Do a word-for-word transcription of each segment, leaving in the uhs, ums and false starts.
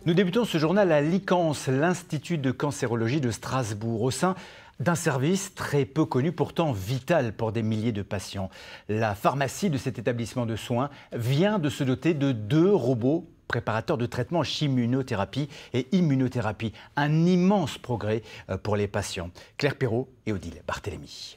Nous débutons ce journal à l'I C A N S, l'Institut de cancérologie de Strasbourg, au sein d'un service très peu connu, pourtant vital pour des milliers de patients. La pharmacie de cet établissement de soins vient de se doter de deux robots préparateurs de traitement en chimiothérapie et immunothérapie. Un immense progrès pour les patients. Claire Perrault et Odile Barthélémy.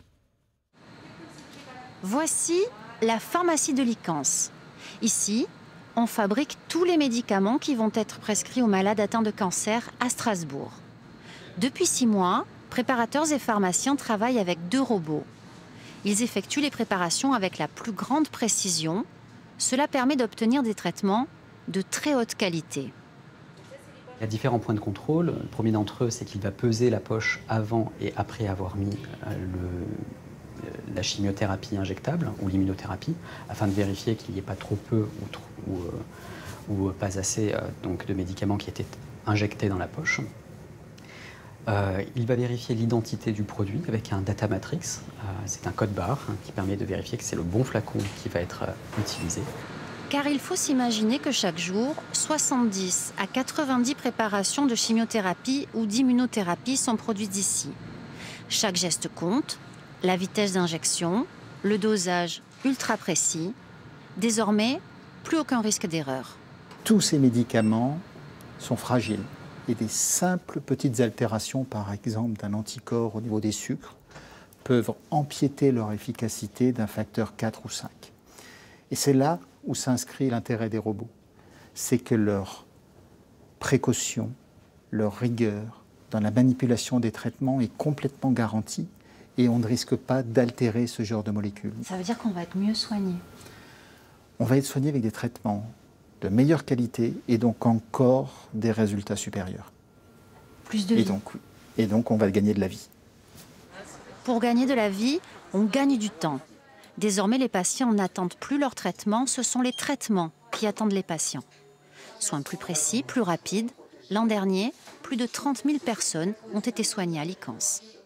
Voici la pharmacie de l'I C A N S. Ici, on fabrique tous les médicaments qui vont être prescrits aux malades atteints de cancer à Strasbourg. Depuis six mois, préparateurs et pharmaciens travaillent avec deux robots. Ils effectuent les préparations avec la plus grande précision. Cela permet d'obtenir des traitements de très haute qualité. Il y a différents points de contrôle. Le premier d'entre eux, c'est qu'il va peser la poche avant et après avoir mis le, la chimiothérapie injectable ou l'immunothérapie, afin de vérifier qu'il n'y ait pas trop peu ou, trop, ou, euh, ou pas assez euh, donc de médicaments qui étaient injectés dans la poche. Euh, il va vérifier l'identité du produit avec un data matrix. Euh, c'est un code barre hein, qui permet de vérifier que c'est le bon flacon qui va être euh, utilisé. Car il faut s'imaginer que chaque jour, soixante-dix à quatre-vingt-dix préparations de chimiothérapie ou d'immunothérapie sont produites ici. Chaque geste compte, la vitesse d'injection, le dosage ultra précis. Désormais, plus aucun risque d'erreur. Tous ces médicaments sont fragiles et des simples petites altérations, par exemple d'un anticorps au niveau des sucres, peuvent empiéter leur efficacité d'un facteur quatre ou cinq. Et c'est là où s'inscrit l'intérêt des robots. C'est que leur précaution, leur rigueur dans la manipulation des traitements est complètement garantie et on ne risque pas d'altérer ce genre de molécules. Ça veut dire qu'on va être mieux soigné. On va être soigné avec des traitements de meilleure qualité et donc encore des résultats supérieurs. Plus de et vie. donc, et donc on va gagner de la vie. Pour gagner de la vie, on gagne du temps. Désormais, les patients n'attendent plus leur traitement, ce sont les traitements qui attendent les patients. Soins plus précis, plus rapides. L'an dernier, plus de trente mille personnes ont été soignées à l'I C A N S.